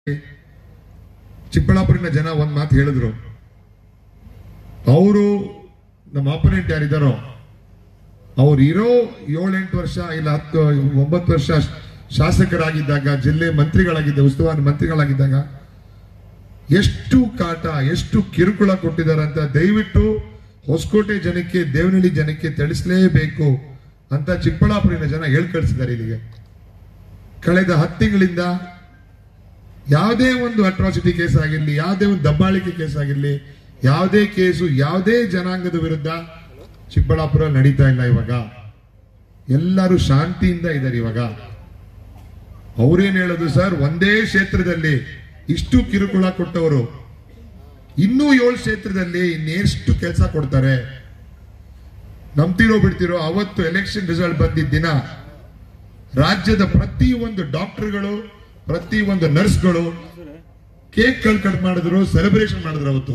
ಚಿಕ್ಕಬಳ್ಳಾಪುರಿನ ಜನ ಒಂದ್ ಮಾತು ಹೇಳಿದ್ರು. ಅವರು ನಮ್ಮ ಆಪೋನೆಂಟ್ ಯಾರಿದ್ದಾರೋ ಅವ್ರು ಇರೋ 7-8 ವರ್ಷ ಇಲ್ಲ 10-9 ವರ್ಷ ಶಾಸಕರಾಗಿದ್ದಾಗ, ಜಿಲ್ಲೆ ಮಂತ್ರಿಗಳಾಗಿದ್ದ, ಉಸ್ತುವಾರಿ ಮಂತ್ರಿಗಳಾಗಿದ್ದಾಗ ಎಷ್ಟು ಕಾಟ, ಎಷ್ಟು ಕಿರುಕುಳ ಕೊಟ್ಟಿದ್ದಾರೆ ಅಂತ ದಯವಿಟ್ಟು ಹೊಸಕೋಟೆ ಜನಕ್ಕೆ, ದೇವನಹಳ್ಳಿ ಜನಕ್ಕೆ ತಿಳಿಸಲೇಬೇಕು ಅಂತ ಚಿಕ್ಕಬಳ್ಳಾಪುರಿನ ಜನ ಹೇಳ್ ಕಳಿಸಿದ್ದಾರೆ. ಇಲ್ಲಿಗೆ ಕಳೆದ 10 ತಿಂಗಳಿಂದ ಯಾವುದೇ ಒಂದು ಅಟ್ರಾಸಿಟಿ ಕೇಸ್ ಆಗಿರ್ಲಿ, ಯಾವುದೇ ಒಂದು ದಬ್ಬಾಳಿಕೆ ಕೇಸ್ ಆಗಿರ್ಲಿ, ಯಾವುದೇ ಕೇಸು ಯಾವುದೇ ಜನಾಂಗದ ವಿರುದ್ಧ ಚಿಕ್ಕಬಳ್ಳಾಪುರ ನಡೀತಾ ಇಲ್ಲ. ಇವಾಗ ಎಲ್ಲರೂ ಶಾಂತಿಯಿಂದ ಇದ್ದಾರೆ. ಇವಾಗ ಅವ್ರೇನ್ ಹೇಳೋದು, ಸರ್ ಒಂದೇ ಕ್ಷೇತ್ರದಲ್ಲಿ ಇಷ್ಟು ಕಿರುಕುಳ ಕೊಟ್ಟವರು ಇನ್ನೂ 7 ಕ್ಷೇತ್ರದಲ್ಲಿ ಇನ್ನೆಷ್ಟು ಕೆಲಸ ಕೊಡ್ತಾರೆ? ನಂಬ್ತಿರೋ ಬಿಡ್ತಿರೋ, ಅವತ್ತು ಎಲೆಕ್ಷನ್ ರಿಸಲ್ಟ್ ಬಂದಿದ್ದ ದಿನ ರಾಜ್ಯದ ಪ್ರತಿಯೊಂದು ಡಾಕ್ಟರ್ಗಳು, ಪ್ರತಿಯೊಂದು ನರ್ಸ್ಗಳು ಕೇಕ್ ಕಟ್ ಮಾಡಿದ್ರು, ಸೆಲೆಬ್ರೇಷನ್ ಮಾಡಿದ್ರು. ಅವತ್ತು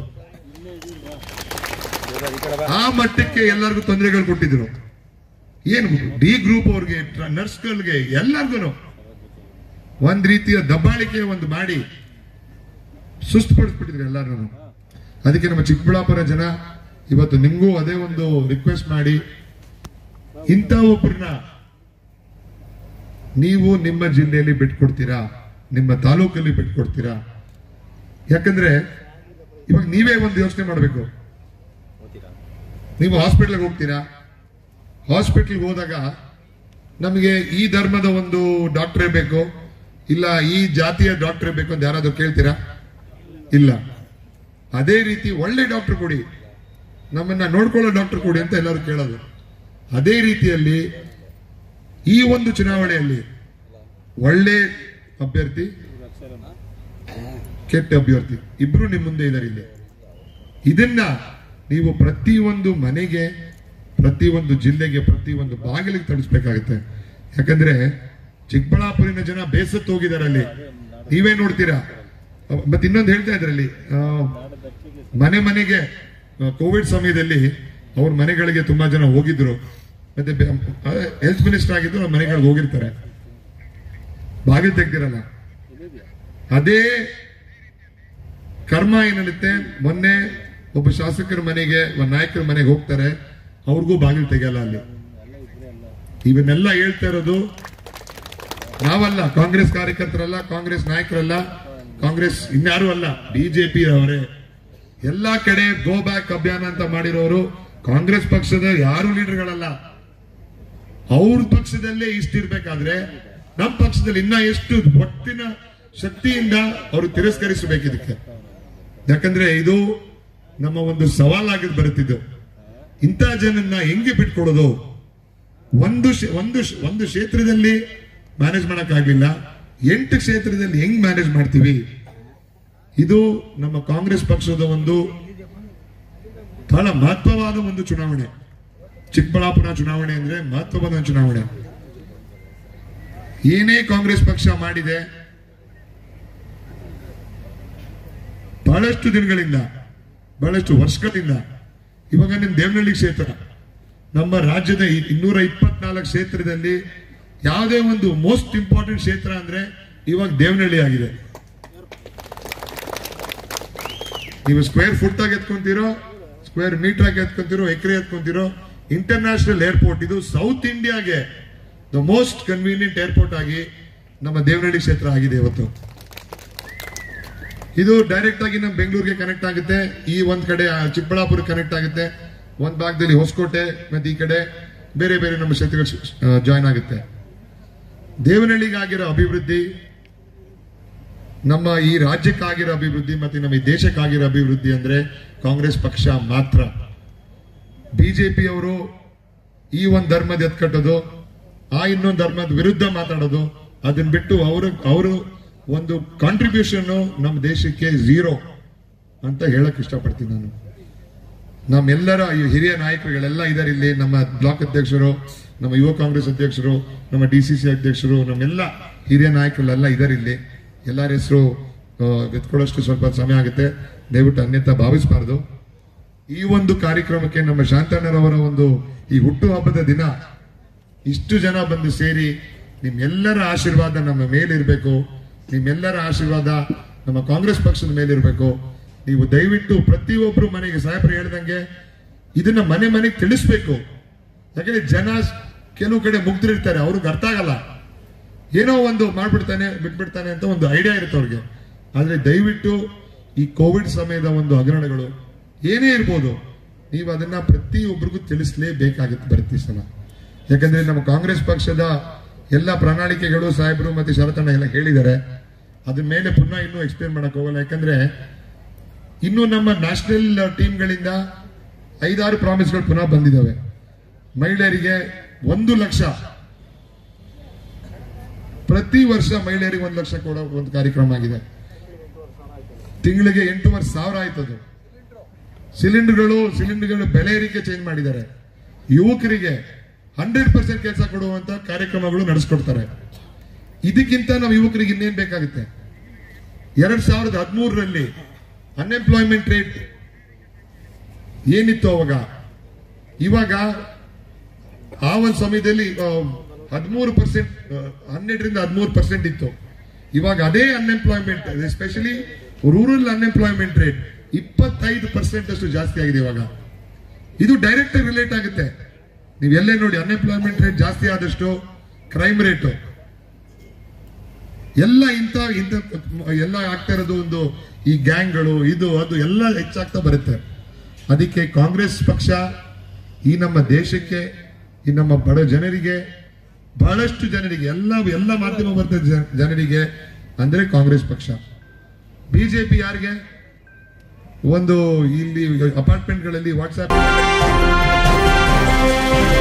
ಆ ಮಟ್ಟಕ್ಕೆ ಎಲ್ಲರಿಗೂ ತೊಂದರೆಗಳು ಕೊಟ್ಟಿದ್ರು. ಏನು ಡಿ ಗ್ರೂಪ್ ಅವ್ರಿಗೆ, ನರ್ಸ್ಗಳಿಗೆ, ಎಲ್ಲರಿಗೂ ಒಂದ್ ರೀತಿಯ ದಬ್ಬಾಳಿಕೆ ಒಂದು ಮಾಡಿ ಸುಸ್ತುಪಡಿಸ್ಬಿಟ್ಟಿದ್ರು ಎಲ್ಲರೂ. ಅದಕ್ಕೆ ನಮ್ಮ ಚಿಕ್ಕಬಳ್ಳಾಪುರ ಜನ ಇವತ್ತು ನಿಮ್ಗೂ ಅದೇ ಒಂದು ರಿಕ್ವೆಸ್ಟ್ ಮಾಡಿ, ಇಂಥ ಒಬ್ಬರನ್ನ ನೀವು ನಿಮ್ಮ ಜಿಲ್ಲೆಯಲ್ಲಿ ಬಿಟ್ಕೊಡ್ತೀರಾ, ನಿಮ್ಮ ತಾಲೂಕಲ್ಲಿ ಬಿಟ್ಕೊಡ್ತೀರಾ? ಯಾಕಂದ್ರೆ ಇವಾಗ ನೀವೇ ಒಂದು ಯೋಚನೆ ಮಾಡಬೇಕು. ನೀವು ಹಾಸ್ಪಿಟಲ್ಗೆ ಹೋಗ್ತೀರಾ, ಹಾಸ್ಪಿಟಲ್ಗೆ ಹೋದಾಗ ನಮಗೆ ಈ ಧರ್ಮದ ಒಂದು ಡಾಕ್ಟರೇ ಬೇಕು, ಇಲ್ಲ ಈ ಜಾತಿಯ ಡಾಕ್ಟರೇ ಬೇಕು ಅಂತ ಯಾರಾದ್ರೂ ಕೇಳ್ತೀರಾ? ಇಲ್ಲ. ಅದೇ ರೀತಿ ಒಳ್ಳೆ ಡಾಕ್ಟರ್ ಕೊಡಿ, ನಮ್ಮನ್ನ ನೋಡ್ಕೊಳ್ಳೋ ಡಾಕ್ಟರ್ ಕೊಡಿ ಅಂತ ಎಲ್ಲರೂ ಕೇಳೋದು. ಅದೇ ರೀತಿಯಲ್ಲಿ ಈ ಒಂದು ಚುನಾವಣೆಯಲ್ಲಿ ಒಳ್ಳೆ ಅಭ್ಯರ್ಥಿ, ಕೆಟ್ಟ ಅಭ್ಯರ್ಥಿ ಇಬ್ರು ನಿಮ್ಮ ಮುಂದೆ ಇದ್ದಾರೆ. ಇಲ್ಲಿ ಇದನ್ನ ನೀವು ಪ್ರತಿಯೊಂದು ಮನೆಗೆ, ಪ್ರತಿಯೊಂದು ಜಿಲ್ಲೆಗೆ, ಪ್ರತಿಯೊಂದು ಬಾಗಿಲಿಗೆ ತಳಿಸ್ಬೇಕಾಗುತ್ತೆ. ಯಾಕಂದ್ರೆ ಚಿಕ್ಕಬಳ್ಳಾಪುರಿನ ಜನ ಬೇಸತ್ತು ಹೋಗಿದ್ದಾರೆ. ಅಲ್ಲಿ ನೀವೇ ನೋಡ್ತೀರಾ. ಮತ್ತೆ ಇನ್ನೊಂದು ಹೇಳ್ತಾ ಇದ್ರಲ್ಲಿ, ಮನೆ ಮನೆಗೆ ಕೋವಿಡ್ ಸಮಯದಲ್ಲಿ ಅವ್ರ ಮನೆಗಳಿಗೆ ತುಂಬಾ ಜನ ಹೋಗಿದ್ರು. ಮತ್ತೆ ಹೆಲ್ತ್ ಮಿನಿಸ್ಟರ್ ಆಗಿದ್ರು, ಅವ್ರ ಮನೆಗಳಿಗೆ ಹೋಗಿರ್ತಾರೆ, ಬಾಗಿಲು ತೆಗ್ದಿರಲ್ಲ. ಅದೇ ಕರ್ಮ ಏನಿರುತ್ತೆ, ಮೊನ್ನೆ ಒಬ್ಬ ಶಾಸಕರ ಮನೆಗೆ, ಒಬ್ಬ ನಾಯಕರ ಮನೆಗೆ ಹೋಗ್ತಾರೆ, ಅವ್ರಿಗೂ ಬಾಗಿಲು ತೆಗೆಯಲ್ಲ. ಅಲ್ಲಿ ಇವನ್ನೆಲ್ಲ ಹೇಳ್ತಾ ಇರೋದು ನಾವಲ್ಲ, ಕಾಂಗ್ರೆಸ್ ಕಾರ್ಯಕರ್ತರಲ್ಲ, ಕಾಂಗ್ರೆಸ್ ನಾಯಕರಲ್ಲ, ಕಾಂಗ್ರೆಸ್ ಇನ್ಯಾರು ಅಲ್ಲ, ಬಿಜೆಪಿ ಅವರೇ. ಎಲ್ಲಾ ಕಡೆ ಗೋ ಬ್ಯಾಕ್ ಅಭಿಯಾನ ಅಂತ ಮಾಡಿರೋರು ಕಾಂಗ್ರೆಸ್ ಪಕ್ಷದ ಯಾರು ಲೀಡರ್ಗಳಲ್ಲ. ಅವ್ರ ಪಕ್ಷದಲ್ಲೇ ಇಷ್ಟಿರ್ಬೇಕಾದ್ರೆ ನಮ್ಮ ಪಕ್ಷದಲ್ಲಿ ಇನ್ನ ಎಷ್ಟು ಒಟ್ಟಿನ ಶಕ್ತಿಯಿಂದ ಅವರು ತಿರಸ್ಕರಿಸಬೇಕಿದಕ್ಕೆ. ಯಾಕಂದ್ರೆ ಇದು ನಮ್ಮ ಒಂದು ಸವಾಲಾಗಿ ಬರುತ್ತಿದ್ದು. ಇಂಥ ಜನನ್ನ ಹೆಂಗೆ ಬಿಟ್ಕೊಡೋದು? ಒಂದು ಕ್ಷೇತ್ರದಲ್ಲಿ ಮ್ಯಾನೇಜ್ ಮಾಡಕ್ಕಾಗ್ಲಿಲ್ಲ, 8 ಕ್ಷೇತ್ರದಲ್ಲಿ ಹೆಂಗ್ ಮ್ಯಾನೇಜ್ ಮಾಡ್ತೀವಿ? ಇದು ನಮ್ಮ ಕಾಂಗ್ರೆಸ್ ಪಕ್ಷದ ಒಂದು ಬಹಳ ಮಹತ್ವವಾದ ಒಂದು ಚುನಾವಣೆ. ಚಿಕ್ಕಬಳ್ಳಾಪುರ ಚುನಾವಣೆ ಅಂದ್ರೆ ಮಹತ್ವವಾದ ಚುನಾವಣೆ. ಏನೇ ಕಾಂಗ್ರೆಸ್ ಪಕ್ಷ ಮಾಡಿದೆ, ಬಹಳಷ್ಟು ದಿನಗಳಿಂದ, ಬಹಳಷ್ಟು ವರ್ಷಗಳಿಂದ, ಇವಾಗ ನಿಮ್ ದೇವನಹಳ್ಳಿ ಕ್ಷೇತ್ರ, ನಮ್ಮ ರಾಜ್ಯದ 224 ಕ್ಷೇತ್ರದಲ್ಲಿ ಯಾವುದೇ ಒಂದು ಮೋಸ್ಟ್ ಇಂಪಾರ್ಟೆಂಟ್ ಕ್ಷೇತ್ರ ಅಂದ್ರೆ ಇವಾಗ ದೇವನಹಳ್ಳಿ ಆಗಿದೆ. ನೀವು ಸ್ಕ್ವೇರ್ ಫುಟ್ ಆಗಿ ಎತ್ಕೊಂತೀರೋ, ಸ್ಕ್ವೇರ್ ಮೀಟರ್ ಆಗಿ ಎತ್ಕೊಂತೀರೋ, ಎಕರೆ ಎತ್ಕೊಂತೀರೋ, ಇಂಟರ್ನ್ಯಾಷನಲ್ ಏರ್ಪೋರ್ಟ್, ಇದು ಸೌತ್ ಇಂಡಿಯಾಗೆ ದ ಮೋಸ್ಟ್ ಕನ್ವೀನಿಯಂಟ್ ಏರ್ಪೋರ್ಟ್ ಆಗಿ ನಮ್ಮ ದೇವನಹಳ್ಳಿ ಕ್ಷೇತ್ರ ಆಗಿದೆ ಇವತ್ತು. ಇದು ಡೈರೆಕ್ಟ್ ಆಗಿ ನಮ್ಮ ಬೆಂಗಳೂರಿಗೆ ಕನೆಕ್ಟ್ ಆಗುತ್ತೆ, ಈ ಒಂದ್ ಕಡೆ ಚಿಕ್ಕಬಳ್ಳಾಪುರ ಕನೆಕ್ಟ್ ಆಗುತ್ತೆ, ಒಂದ್ ಭಾಗದಲ್ಲಿ ಹೊಸಕೋಟೆ, ಮತ್ತೆ ಈ ಕಡೆ ಬೇರೆ ಬೇರೆ ನಮ್ಮ ಕ್ಷೇತ್ರಗಳು ಜಾಯ್ನ್ ಆಗುತ್ತೆ. ದೇವನಹಳ್ಳಿಗಾಗಿರೋ ಅಭಿವೃದ್ಧಿ, ನಮ್ಮ ಈ ರಾಜ್ಯಕ್ಕಾಗಿರೋ ಅಭಿವೃದ್ಧಿ, ಮತ್ತೆ ನಮ್ಮ ಈ ದೇಶಕ್ಕಾಗಿರೋ ಅಭಿವೃದ್ಧಿ ಅಂದ್ರೆ ಕಾಂಗ್ರೆಸ್ ಪಕ್ಷ ಮಾತ್ರ. ಬಿಜೆಪಿ ಅವರು ಈ ಒಂದು ಧರ್ಮದ ಎತ್ಕಟ್ಟೋದು, ಆ ಇನ್ನೊಂದು ಧರ್ಮದ ವಿರುದ್ಧ ಮಾತಾಡೋದು, ಅದನ್ನ ಬಿಟ್ಟು ಅವರು ಒಂದು ಕಾಂಟ್ರಿಬ್ಯೂಷನ್ ನಮ್ಮ ದೇಶಕ್ಕೆ 0 ಅಂತ ಹೇಳಕ್ ಇಷ್ಟಪಡ್ತೀನಿ ನಾನು. ನಮ್ಮೆಲ್ಲರ ಹಿರಿಯ ನಾಯಕರುಗಳೆಲ್ಲ ಇದ್ದಾರೆ ಇಲ್ಲಿ. ನಮ್ಮ ಬ್ಲಾಕ್ ಅಧ್ಯಕ್ಷರು, ನಮ್ಮ ಯುವ ಕಾಂಗ್ರೆಸ್ ಅಧ್ಯಕ್ಷರು, ನಮ್ಮ DCC ಅಧ್ಯಕ್ಷರು, ನಮ್ಮೆಲ್ಲ ಹಿರಿಯ ನಾಯಕರೆಲ್ಲ ಇದ್ದಾರೆ ಇಲ್ಲಿ. ಎಲ್ಲರ ಹೆಸರು ಎತ್ಕೊಳ್ಳೋಷ್ಟು ಸ್ವಲ್ಪ ಸಮಯ ಆಗುತ್ತೆ, ದಯವಿಟ್ಟು ಅನ್ಯತಾ ಭಾವಿಸಬಾರದು. ಈ ಒಂದು ಕಾರ್ಯಕ್ರಮಕ್ಕೆ ನಮ್ಮ ಶಾಂತಣ್ಣರವರ ಒಂದು ಈ ಹುಟ್ಟು ಹಬ್ಬದ ದಿನ ಇಷ್ಟು ಜನ ಬಂದು ಸೇರಿ, ನಿಮ್ಮೆಲ್ಲರ ಆಶೀರ್ವಾದ ನಮ್ಮ ಮೇಲಿರಬೇಕು. ನಿಮ್ಮೆಲ್ಲರ ಆಶೀರ್ವಾದ ನಮ್ಮ ಕಾಂಗ್ರೆಸ್ ಪಕ್ಷದ ಮೇಲೆ ಇರಬೇಕು. ನೀವು ದಯವಿಟ್ಟು ಪ್ರತಿಯೊಬ್ರು ಮನೆಗೆ ಸಾಹೇಬ್ರು ಹೇಳ್ದಂಗೆ ಇದನ್ನ ಮನೆ ಮನೆಗೆ ತಿಳಿಸ್ಬೇಕು. ಯಾಕಂದ್ರೆ ಜನ ಕೆಲವು ಕಡೆ ಮುಗ್ದಿರ್ತಾರೆ, ಅವ್ರಿಗೆ ಅರ್ಥ ಆಗಲ್ಲ, ಏನೋ ಒಂದು ಮಾಡ್ಬಿಡ್ತಾನೆ ಬಿಟ್ಬಿಡ್ತಾನೆ ಅಂತ ಒಂದು ಐಡಿಯಾ ಇರುತ್ತೆ ಅವ್ರಿಗೆ. ಆದ್ರೆ ದಯವಿಟ್ಟು ಈ ಕೋವಿಡ್ ಸಮಯದ ಒಂದು ಹಗರಣಗಳು ಏನೇ ಇರ್ಬೋದು, ನೀವು ಅದನ್ನ ಪ್ರತಿಯೊಬ್ಬರಿಗೂ ತಿಳಿಸಲೇಬೇಕಾಗುತ್ತೆ ಬರುತ್ತೆ ಸಲ. ಯಾಕಂದ್ರೆ ನಮ್ಮ ಕಾಂಗ್ರೆಸ್ ಪಕ್ಷದ ಎಲ್ಲ ಪ್ರಣಾಳಿಕೆಗಳು ಸಾಹೇಬರು ಮತ್ತೆ ಶರತಣ್ಣ ಎಲ್ಲ ಹೇಳಿದ್ದಾರೆ. ಅದ್ರ ಮೇಲೆ ಪುನಃ ಇನ್ನೂ ಎಕ್ಸ್ಪ್ಲೇನ್ ಮಾಡಕ್ ಹೋಗಲ್ಲ. ಯಾಕಂದ್ರೆ ಇನ್ನು ನಮ್ಮ ನ್ಯಾಷನಲ್ ಟೀಮ್ಗಳಿಂದ 5-6 ಪ್ರಾಮಿಸ್ಗಳು ಪುನಃ ಬಂದಿದ್ದಾವೆ. ಮಹಿಳೆಯರಿಗೆ 1 ಲಕ್ಷ, ಪ್ರತಿ ವರ್ಷ ಮಹಿಳೆಯರಿಗೆ 1 ಲಕ್ಷ ಕೊಡೋ ಒಂದು ಕಾರ್ಯಕ್ರಮ ಆಗಿದೆ. ತಿಂಗಳಿಗೆ 8,500 ಆಯ್ತದು. ಸಿಲಿಂಡರ್ಗಳು ಬೆಲೆ ಏರಿಕೆ ಚೇಂಜ್ ಮಾಡಿದ್ದಾರೆ. ಯುವಕರಿಗೆ 100% ಕೆಲಸ ಕೊಡುವಂತ ಕಾರ್ಯಕ್ರಮಗಳು ನಡೆಸ್ಕೊಡ್ತಾರೆ. ಇದಕ್ಕಿಂತ ನಾವು ಯುವಕರಿಗೆ ಇನ್ನೇನ್ ಬೇಕಾಗುತ್ತೆ? 2013ರಲ್ಲಿ ಅನ್ಎಂಪ್ಲಾಯ್ಮೆಂಟ್ ರೇಟ್ ಏನಿತ್ತು ಅವಾಗ, ಇವಾಗ ಆ ಒಂದು ಸಮಯದಲ್ಲಿ 13%, 12ರಿಂದ 13% ಇತ್ತು. ಇವಾಗ ಅದೇ unemployment, especially rural unemployment rate 25% ಅಷ್ಟು ಜಾಸ್ತಿ ಆಗಿದೆ ಇವಾಗ. ಇದು ಡೈರೆಕ್ಟ್ ರಿಲೇಟ್ ಆಗುತ್ತೆ. ನೀವು ಎಲ್ಲೇ ನೋಡಿ, ಅನ್ಎಂಪ್ಲಾಯ್ಮೆಂಟ್ ರೇಟ್ ಜಾಸ್ತಿ ಆದಷ್ಟು ಕ್ರೈಮ್ ರೇಟ್ ಎಲ್ಲ ಎಲ್ಲ ಆಗ್ತಾ ಇರೋದು ಒಂದು ಈ ಗ್ಯಾಂಗ್ಗಳು ಇದು ಅದು ಎಲ್ಲ ಹೆಚ್ಚಾಗ್ತಾ ಬರುತ್ತೆ. ಅದಕ್ಕೆ ಕಾಂಗ್ರೆಸ್ ಪಕ್ಷ ಈ ನಮ್ಮ ದೇಶಕ್ಕೆ, ಈ ನಮ್ಮ ಬಡ ಜನರಿಗೆ, ಬಹಳಷ್ಟು ಜನರಿಗೆ, ಎಲ್ಲ ಮಾಧ್ಯಮ ವರ್ಗದ ಜನರಿಗೆ ಅಂದ್ರೆ ಕಾಂಗ್ರೆಸ್ ಪಕ್ಷ. ಬಿಜೆಪಿ ಯಾರಿಗೆ ಒಂದು ಇಲ್ಲಿ ಅಪಾರ್ಟ್ಮೆಂಟ್ಗಳಲ್ಲಿ ವಾಟ್ಸ್ಆಪ್